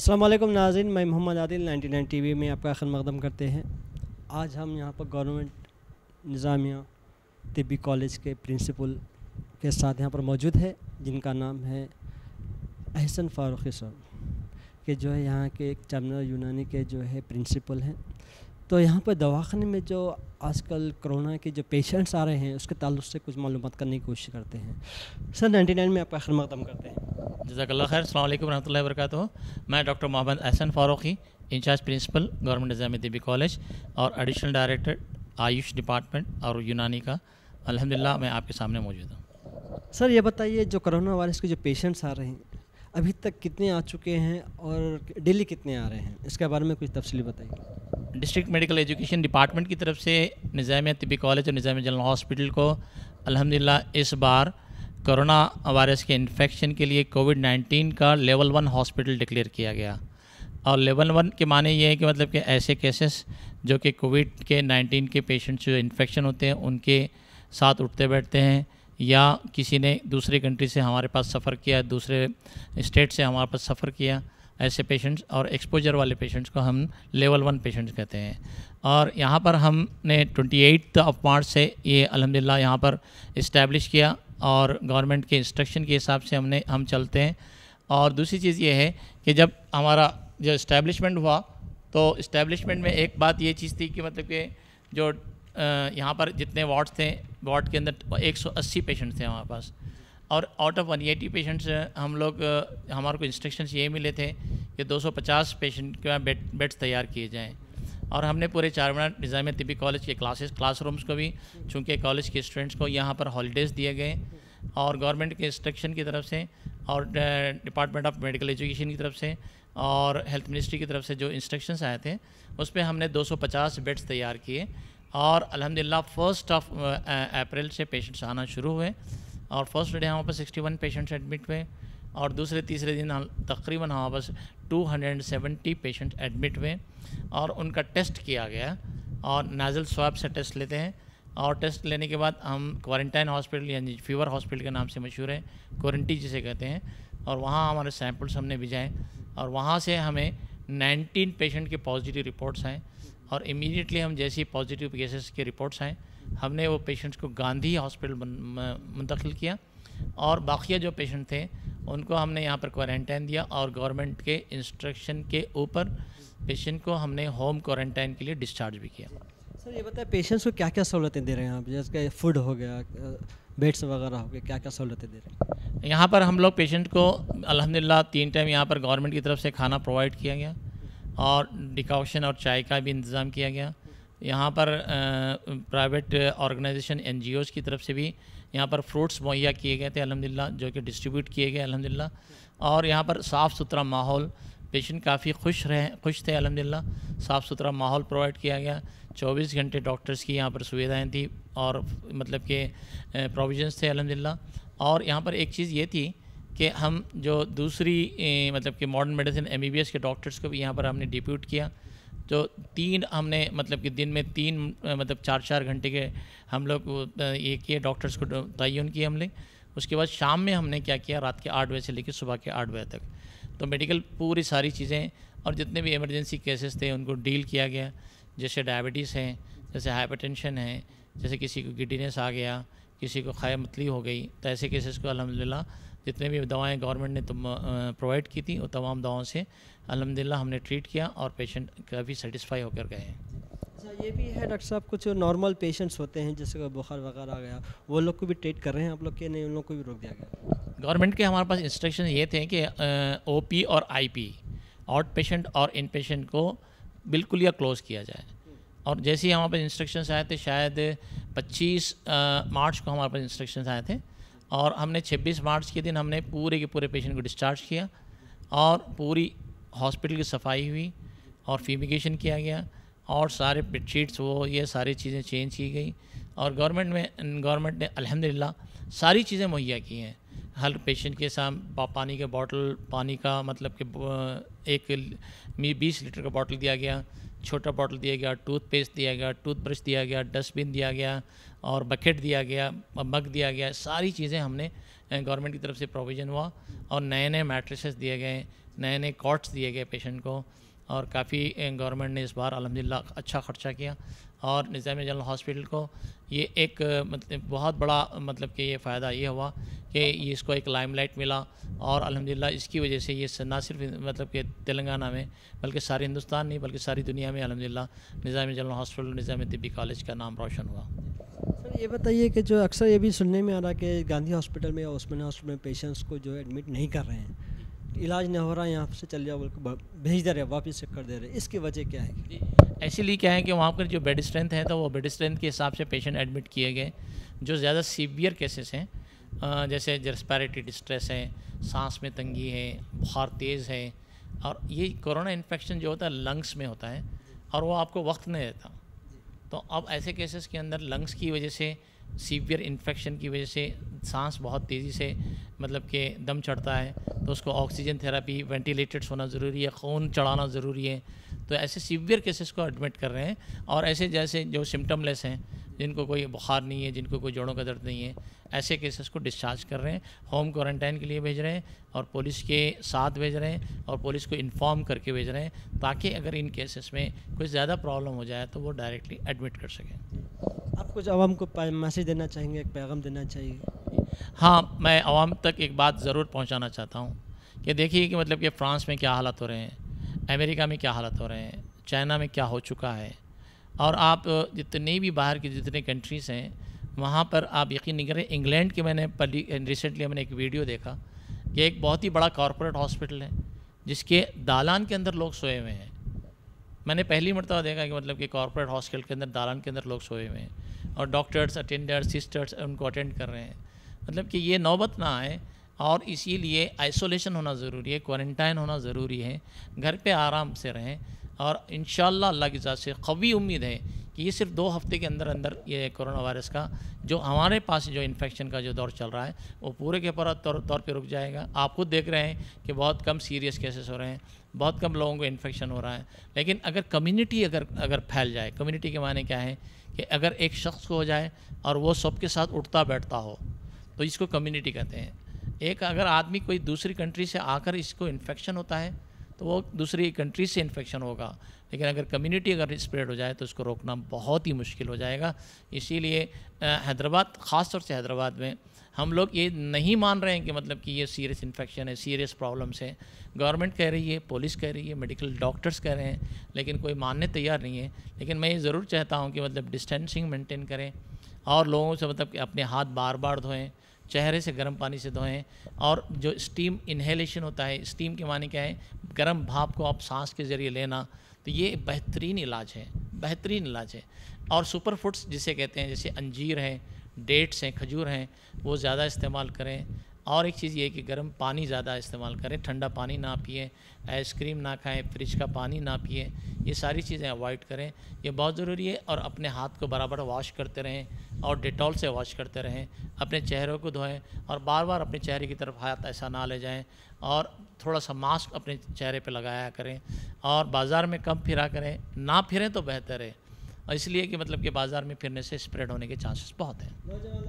अस्सलाम वालेकुम नाज़रीन, मैं मोहम्मद आदिल 99 टीवी में आपका खैर मक़दम करते हैं। आज हम यहाँ पर गवर्नमेंट निज़ामिया तिब्बी कॉलेज के प्रिंसिपल के साथ यहाँ पर मौजूद है, जिनका नाम है अहसन फ़ारूक़ी साहब, के जो है यहाँ के एक टर्मिनल यूनानी के जो है प्रिंसिपल हैं। तो यहाँ पर दवाखाने में जो आजकल कोरोना के जो पेशेंट्स आ रहे हैं, उसके ताल्लुक़ से कुछ मालूमात करने की कोशिश करते हैं। सर 99 में आपका खैर मक़दम करते हैं। जज़ाकल्लाह खैर। अस्सलाम वालेकुम रहमतुल्लाहि व बरकातुहू। मैं doctor Mohammad Ahsan Farooqui, incharge principal government Nizamia Tibbi college और एडिशनल डायरेक्टर आयुष डिपार्टमेंट और यूनानी का अल्हम्दुलिल्लाह मैं आपके सामने मौजूद हूँ। सर ये बताइए, जो कोरोना वायरस के जो पेशेंट्स आ रहे हैं, अभी तक कितने आ चुके हैं और डेली कितने आ रहे हैं, इसके बारे में कुछ तफसीली बताइए। डिस्ट्रिक्ट मेडिकल एजुकेशन डिपार्टमेंट की तरफ से निज़ामिया तिब्बी कॉलेज और निज़ामिया जनरल हॉस्पिटल को अल्हम्दुलिल्लाह इस बार कोरोना वायरस के इन्फेक्शन के लिए कोविड-19 का लेवल 1 हॉस्पिटल डिक्लेयर किया गया। और लेवल 1 के माने ये है कि मतलब कि ऐसे केसेस जो कि कोविड के 19 के पेशेंट्स जो इन्फेक्शन होते हैं उनके साथ उठते बैठते हैं, या किसी ने दूसरी कंट्री से हमारे पास सफ़र किया, दूसरे स्टेट से हमारे पास सफ़र किया, ऐसे पेशेंट्स और एक्सपोजर वाले पेशेंट्स को हम लेवल 1 पेशेंट्स कहते हैं। और यहाँ पर हमने 28 मार्च से ये अल्हम्दुलिल्लाह यहाँ पर इस्टेब्लिश किया और गवर्नमेंट के इंस्ट्रक्शन के हिसाब से हम चलते हैं। और दूसरी चीज़ ये है कि जब हमारा जो इस्टेब्लिशमेंट हुआ तो इस्टेब्लिशमेंट में एक बात ये चीज़ थी कि मतलब कि जो यहाँ पर जितने वार्ड्स थे, वार्ड के अंदर 180 पेशेंट्स थे हमारे पास, और आउट ऑफ 180 पेशेंट्स हम लोग हमारे को इंस्ट्रक्शंस ये मिले थे कि 250 पेशेंट के बेड्स तैयार किए जाएँ। और हमने पूरे 4 महीना निज़ामिया तिब्बी कॉलेज के क्लासरूम्स को भी, चूँकि कॉलेज के स्टूडेंट्स को यहाँ पर हॉलीडेज़ दिए गए और गवर्नमेंट के इंस्ट्रक्शन की तरफ से और डिपार्टमेंट ऑफ मेडिकल एजुकेशन की तरफ से और हेल्थ मिनिस्ट्री की तरफ से जो इंस्ट्रक्शंस आए थे उस पर हमने 250 बेड्स तैयार किए। और अल्हम्दुलिल्लाह 1 अप्रैल से पेशेंट्स आना शुरू हुए और फर्स्ट डे हमारे पास 61 पेशेंट्स एडमिट हुए और दूसरे तीसरे दिन तकरीबन हमारे पास 270 पेशेंट एडमिट हुए और उनका टेस्ट किया गया। और नाज़ल स्वाब से टेस्ट लेते हैं और टेस्ट लेने के बाद हम क्वारंटाइन हॉस्पिटल यानी फीवर हॉस्पिटल के नाम से मशहूर है, क्वारंटी जिसे कहते हैं, और वहाँ हमारे सैंपल्स हमने भिजाए और वहाँ से हमें 19 पेशेंट के पॉजिटिव रिपोर्ट्स आए। और इमीडिएटली हम जैसी पॉजिटिव केसेस के रिपोर्ट्स आए हमने वो पेशेंट्स को गांधी हॉस्पिटल मुंतकिल किया और बाकिया जो पेशेंट थे उनको हमने यहाँ पर क्वारंटाइन दिया और गवर्नमेंट के इंस्ट्रक्शन के ऊपर पेशेंट को हमने होम क्वारंटाइन के लिए डिस्चार्ज भी किया। सर ये बताएं, पेशेंट्स को क्या क्या सहूलतें दे रहे हैं आप, जैसे फूड हो गया, बेड्स वगैरह हो गए, क्या क्या सहूलतें दे रहे हैं? यहाँ पर हम लोग पेशेंट को अल्हम्दुलिल्लाह 3 टाइम यहाँ पर गवर्नमेंट की तरफ से खाना प्रोवाइड किया गया और डिकॉक्शन और चाय का भी इंतज़ाम किया गया। यहाँ पर प्राइवेट ऑर्गेनाइजेशन NGOs की तरफ से भी यहाँ पर फ्रूट्स मुहैया किए गए थे अल्हम्दुलिल्लाह, जो कि डिस्ट्रीब्यूट किए गए अल्हम्दुलिल्लाह। और यहाँ पर साफ़ सुथरा माहौल, पेशेंट काफ़ी खुश थे अल्हम्दुलिल्लाह, साफ़ सुथरा माहौल प्रोवाइड किया गया। 24 घंटे डॉक्टर्स की यहाँ पर सुविधाएँ थी और मतलब के प्रोविजंस थे अल्हम्दुलिल्लाह। और यहाँ पर एक चीज़ ये थी कि हम जो दूसरी मतलब कि मॉडर्न मेडिसिन MBBS के डॉक्टर्स को भी यहाँ पर हमने डिप्यूट किया। तो 3 हमने मतलब कि दिन में 3 मतलब 4-4 घंटे के हम लोग ये किए, डॉक्टर्स को तयन किए हमने। उसके बाद शाम में हमने क्या किया, रात के 8 बजे से लेकर सुबह के 8 बजे तक तो मेडिकल पूरी सारी चीज़ें और जितने भी इमरजेंसी केसेस थे उनको डील किया गया। जैसे डायबिटीज़ है, जैसे हाइपरटेंशन है, जैसे किसी को गिडीनेस आ गया, किसी को खाया मतली हो गई, तो ऐसे केसेस को अल्हम्दुलिल्लाह जितने भी दवाएं गवर्नमेंट ने प्रोवाइड की थी वो तमाम दवाओं से अल्हम्दुलिल्लाह हमने ट्रीट किया और पेशेंट काफ़ी सेटिस्फाई होकर गए हैं। अच्छा ये भी है डॉक्टर साहब, कुछ नॉर्मल पेशेंट्स होते हैं जैसे बुखार वगैरह आ गया, वो लोग को भी ट्रीट कर रहे हैं आप लोग के, नहीं उन लोग को भी रोक दिया गया? गवर्नमेंट के हमारे पास इंस्ट्रक्शन ये थे कि OP और IP आउट पेशेंट और इन पेशेंट को बिल्कुल या क्लोज़ किया जाए। और जैसे ही हमारे पास इंस्ट्रक्शंस आए थे, शायद 25 मार्च को हमारे पास इंस्ट्रक्शंस आए थे और हमने 26 मार्च के दिन हमने पूरे के पूरे पेशेंट को डिस्चार्ज किया और पूरी हॉस्पिटल की सफाई हुई और फ्यूमिगेशन किया गया और सारे बेडशीट्स वो ये सारी चीज़ें चेंज की गई। और गवर्नमेंट ने अल्हम्दुलिल्लाह सारी चीज़ें मुहैया की हैं। हर पेशेंट के सामने पानी के बॉटल, पानी का मतलब कि एक 20 लीटर का बॉटल दिया गया, छोटा बॉटल दिया गया, टूथपेस्ट दिया गया, टूथब्रश दिया गया, डस्टबिन दिया गया और बकेट दिया गया, मग दिया गया, सारी चीज़ें हमने गवर्नमेंट की तरफ से प्रोविज़न हुआ और नए नए मैट्रिसेस दिए गए, नए नए कॉट्स दिए गए पेशेंट को, और काफ़ी गवर्नमेंट ने इस बार अल्हम्दुलिल्लाह अच्छा ख़र्चा किया। और निज़ामिया जनरल हॉस्पिटल को ये एक मतलब बहुत बड़ा मतलब कि ये फ़ायदा ये हुआ कि ये इसको एक लाइमलाइट मिला, और अल्हम्दुलिल्लाह इसकी वजह से ये ना सिर्फ मतलब कि तेलंगाना में बल्कि सारे हिंदुस्तान नहीं बल्कि सारी दुनिया में अल्हम्दुलिल्लाह Nizamia general hospital, Nizamia Tibbi college का नाम रोशन हुआ। सर ये बताइए कि जो अक्सर ये भी सुनने में आ रहा है कि गांधी हॉस्पिटल में या ओस्मानिया हॉस्पिटल में पेशेंट्स को जो एडमिट नहीं कर रहे हैं, इलाज नहीं हो रहा है, यहाँ से चल जाओ बोल के भेज दे रहे हैं, वापस कर दे रहे हैं, इसकी वजह क्या है? एक्चुअली क्या है कि वहाँ पर जो बेड स्ट्रेंथ है तो वो बेड स्ट्रेंथ के हिसाब से पेशेंट एडमिट किए गए। जो ज़्यादा सीवियर केसेस हैं जैसे रेस्पिरेटरी डिस्ट्रेस है, सांस में तंगी है, बुखार तेज़ है, और ये कोरोना इन्फेक्शन जो होता है लंग्स में होता है और वो आपको वक्त नहीं देता। तो अब ऐसे केसेस के अंदर लंग्स की वजह से, सीवियर इन्फेक्शन की वजह से सांस बहुत तेज़ी से मतलब कि दम चढ़ता है, तो उसको ऑक्सीजन थेरेपी, वेंटिलेटेड्स होना ज़रूरी है, खून चढ़ाना ज़रूरी है। तो ऐसे सीवियर केसेस को एडमिट कर रहे हैं, और ऐसे जैसे जो सिम्टमलेस हैं, जिनको कोई बुखार नहीं है, जिनको कोई जोड़ों का दर्द नहीं है, ऐसे केसेस को डिस्चार्ज कर रहे हैं, होम क्वारंटाइन के लिए भेज रहे हैं, और पुलिस के साथ भेज रहे हैं, और पुलिस को इन्फॉर्म करके भेज रहे हैं, ताकि अगर इन केसेस में कोई ज़्यादा प्रॉब्लम हो जाए तो वो डायरेक्टली एडमिट कर सकें। आप कुछ आवाम को मैसेज देना चाहेंगे, एक पैगाम देना चाहिए? हाँ, मैं आवाम तक एक बात ज़रूर पहुंचाना चाहता हूं कि देखिए कि मतलब कि फ़्रांस में क्या हालात हो रहे हैं, अमेरिका में क्या हालात हो रहे हैं, चाइना में क्या हो चुका है, और आप जितने भी बाहर की जितने कंट्रीज़ हैं वहाँ पर आप यकीन नहीं करें। इंग्लैंड के मैंने रिसेंटली मैंने एक वीडियो देखा कि एक बहुत ही बड़ा कॉरपोरेट हॉस्पिटल है जिसके दालान के अंदर लोग सोए हुए हैं। मैंने पहली मरतबा देखा कि मतलब कि कॉरपोरेट हॉस्पिटल के अंदर दालान के अंदर लोग सोए हुए हैं, और डॉक्टर्स, अटेंडर्स, सिस्टर्स उनको अटेंड कर रहे हैं। मतलब कि ये नौबत ना आए, और इसीलिए आइसोलेशन होना ज़रूरी है, क्वारंटाइन होना ज़रूरी है, घर पे आराम से रहें, और इंशाअल्लाह अल्लाह की ज़ात से क़वी उम्मीद है कि ये सिर्फ 2 हफ़्ते के अंदर अंदर ये कोरोना वायरस का जो हमारे पास जो इन्फेक्शन का जो दौर चल रहा है वो पूरे के पूरा तौर पे रुक जाएगा। आप खुद देख रहे हैं कि बहुत कम सीरियस केसेस हो रहे हैं, बहुत कम लोगों को इन्फेक्शन हो रहा है। लेकिन अगर कम्युनिटी अगर फैल जाए, कम्युनिटी के माने क्या है कि अगर एक शख्स को हो जाए और वो सबके साथ उठता बैठता हो, तो इसको कम्युनिटी कहते हैं। एक अगर आदमी कोई दूसरी कंट्री से आकर इसको इन्फेक्शन होता है तो वो दूसरी कंट्री से इन्फेक्शन होगा, लेकिन अगर कम्युनिटी अगर स्प्रेड हो जाए तो उसको रोकना बहुत ही मुश्किल हो जाएगा। इसीलिए हैदराबाद, ख़ास तौर से हैदराबाद में हम लोग ये नहीं मान रहे हैं कि मतलब कि ये सीरियस इन्फेक्शन है, सीरियस प्रॉब्लम्स है। गवर्नमेंट कह रही है, पुलिस कह रही है, मेडिकल डॉक्टर्स कह रहे हैं, लेकिन कोई मानने तैयार नहीं है। लेकिन मैं ये ज़रूर चाहता हूँ कि मतलब डिस्टेंसिंग मेंटेन करें, और लोगों से मतलब कि अपने हाथ बार बार धोएं, चेहरे से गर्म पानी से धोएं, और जो स्टीम इन्हेलेशन होता है, स्टीम के माने क्या है, गर्म भाप को आप सांस के ज़रिए लेना, तो ये बेहतरीन इलाज है, बेहतरीन इलाज है। और सुपर फूड्स जिसे कहते हैं, जैसे अंजीर हैं, डेट्स हैं, खजूर हैं, वो ज़्यादा इस्तेमाल करें। और एक चीज़ ये है कि गर्म पानी ज़्यादा इस्तेमाल करें, ठंडा पानी ना पिए, आइसक्रीम ना खाएं, फ्रिज का पानी ना पिए, ये सारी चीज़ें अवॉइड करें, ये बहुत ज़रूरी है। और अपने हाथ को बराबर वॉश करते रहें, और डेटॉल से वॉश करते रहें, अपने चेहरों को धोएं, और बार बार अपने चेहरे की तरफ हाथ ऐसा ना ले जाएं, और थोड़ा सा मास्क अपने चेहरे पे लगाया करें, और बाज़ार में कम फिरा करें, ना फिरें तो बेहतर है, और इसलिए कि मतलब कि बाज़ार में फिरने से स्प्रेड होने के चांसेस बहुत हैं।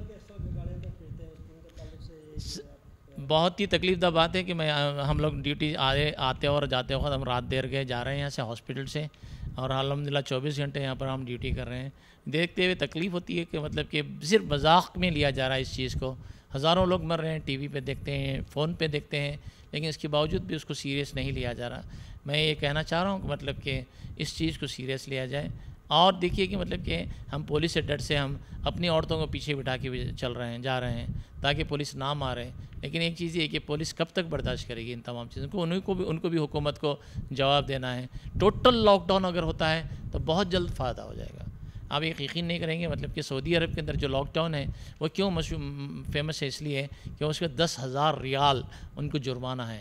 बहुत ही तकलीफ़दा बात है कि हम लोग ड्यूटी आते और जाते वक्त हम रात देर गए जा रहे हैं यहाँ से हॉस्पिटल से, और अल्हम्दुलिल्लाह 24 घंटे यहाँ पर हम ड्यूटी कर रहे हैं। देखते हुए तकलीफ़ होती है कि मतलब कि सिर्फ मजाक में लिया जा रहा है इस चीज़ को। हज़ारों लोग मर रहे हैं, टीवी पे देखते हैं, फ़ोन पे देखते हैं, लेकिन इसके बावजूद भी उसको सीरियस नहीं लिया जा रहा। मैं ये कहना चाह रहा हूँ कि मतलब कि इस चीज़ को सीरियस लिया जाए। और देखिए कि मतलब कि हम पुलिस से डर से हम अपनी औरतों को पीछे बिठा के चल रहे हैं, जा रहे हैं, ताकि पुलिस ना मारे। लेकिन एक चीज़ ये है कि पुलिस कब तक बर्दाश्त करेगी इन तमाम चीज़ों को, उनको भी हुकूमत को जवाब देना है। टोटल लॉकडाउन अगर होता है तो बहुत जल्द फ़ायदा हो जाएगा। आप ये यकीन नहीं करेंगे मतलब कि सऊदी अरब के अंदर जो लॉकडाउन है वो क्यों फेमस है, इसलिए कि उसके 10,000 रियाल उनको जुर्माना है।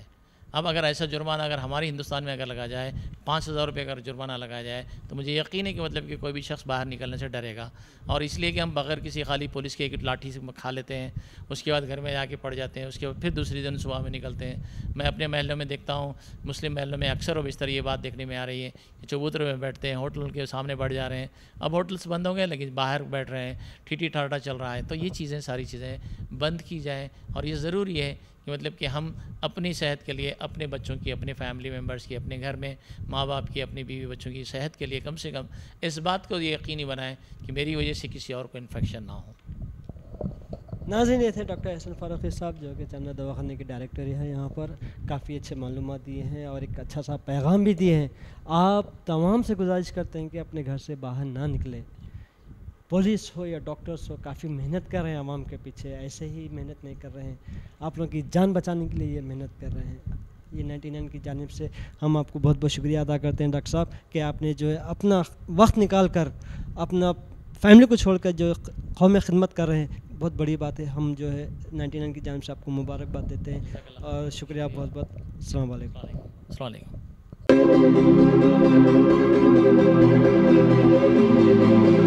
अब अगर ऐसा जुर्माना अगर हमारे हिंदुस्तान में अगर लगा जाए, 5,000 रुपये अगर जुर्माना लगाया जाए, तो मुझे यकीन है कि मतलब कि कोई भी शख्स बाहर निकलने से डरेगा। और इसलिए कि हम बगैर किसी खाली पुलिस के एक लाठी से खा लेते हैं, उसके बाद घर में जाके पड़ जाते हैं, उसके बाद फिर दूसरी दिन सुबह में निकलते हैं। मैं अपने महलों में देखता हूँ, मुस्लिम महलों में अक्सर व बिस्तर ये बात देखने में आ रही है कि चबूतरे में बैठते हैं, होटल के सामने बढ़ जा रहे हैं। अब होटल्स बंद हो गए लेकिन बाहर बैठ रहे हैं, ठीठी ठाठा चल रहा है। तो ये चीज़ें सारी चीज़ें बंद की जाएँ। और ये ज़रूरी है कि मतलब कि हम अपनी सेहत के लिए, अपने बच्चों की, अपने फैमिली मेम्बर्स की, अपने घर में माँ बाप की, अपनी बीवी बच्चों की सेहत के लिए कम से कम इस बात को यकीनी बनाएं कि मेरी वजह से किसी और को इन्फेक्शन ना हो। नाज़रीन, ये थे डॉक्टर एहसन फारूकी साहब जो कि चांदना दवाखाने के डायरेक्टर हैं। यहाँ पर काफ़ी अच्छे मालूमात दिए हैं और एक अच्छा सा पैगाम भी दिए हैं। आप तमाम से गुजारिश करते हैं कि अपने घर से बाहर ना निकलें। पुलिस हो या डॉक्टर्स हो, काफ़ी मेहनत कर रहे हैं आवाम के पीछे, ऐसे ही मेहनत नहीं कर रहे हैं, आप लोगों की जान बचाने के लिए ये मेहनत कर रहे हैं। ये 99 की जानिब से हम आपको बहुत बहुत शुक्रिया अदा करते हैं डॉक्टर साहब कि आपने जो है अपना वक्त निकाल कर, अपना फैमिली को छोड़कर जो कौम खिदमत कर रहे हैं, बहुत बड़ी बात है। हम जो है 99 की जानिब से आपको मुबारकबाद देते हैं और शुक्रिया बहुत बहुत। अस्सलाम वालेकुम। अस्सलाम वालेकुम।